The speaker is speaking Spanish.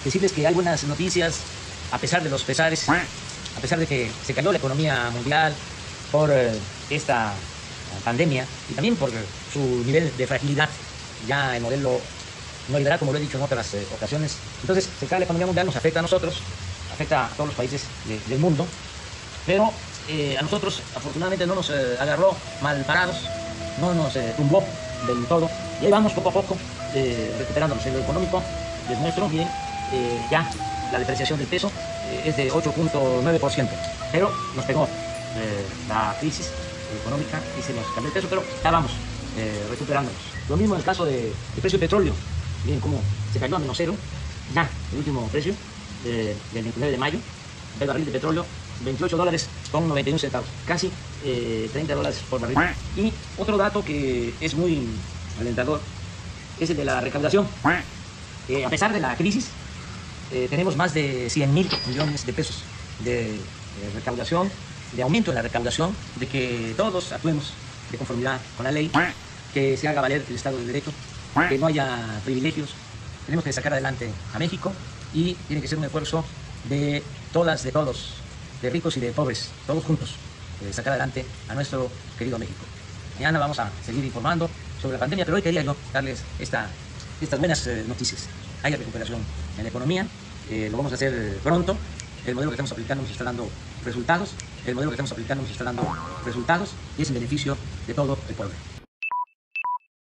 decirles que hay buenas noticias, a pesar de los pesares, a pesar de que se cayó la economía mundial por esta pandemia y también por su nivel de fragilidad. Ya el modelo neoliberal, como lo he dicho en otras ocasiones, entonces se cae la economía mundial, nos afecta a nosotros, afecta a todos los países del mundo, pero a nosotros afortunadamente no nos agarró mal parados, no nos tumbó del todo, y ahí vamos poco a poco recuperándonos. En lo económico les muestro, miren, ya la depreciación del peso es de 8.9%, pero nos pegó la crisis económica y se nos cambió el peso, pero ya vamos recuperándonos. Lo mismo en el caso del precio del petróleo, miren cómo se cayó a menos cero, ya el último precio del 29 de mayo, el barril de petróleo, $28.91, casi $30 por barril. Y otro dato que es muy alentador es el de la recaudación. A pesar de la crisis, tenemos más de 100.000 millones de pesos de recaudación, de aumento de la recaudación, de que todos actuemos de conformidad con la ley, que se haga valer el Estado de Derecho, que no haya privilegios. Tenemos que sacar adelante a México y tiene que ser un esfuerzo de todas, de todos, de ricos y de pobres, todos juntos, sacar adelante a nuestro querido México. Mañana vamos a seguir informando sobre la pandemia, pero hoy quería yo darles estas buenas noticias. Hay recuperación en la economía, lo vamos a hacer pronto. El modelo que estamos aplicando nos está dando resultados, y es en beneficio de todo el pueblo.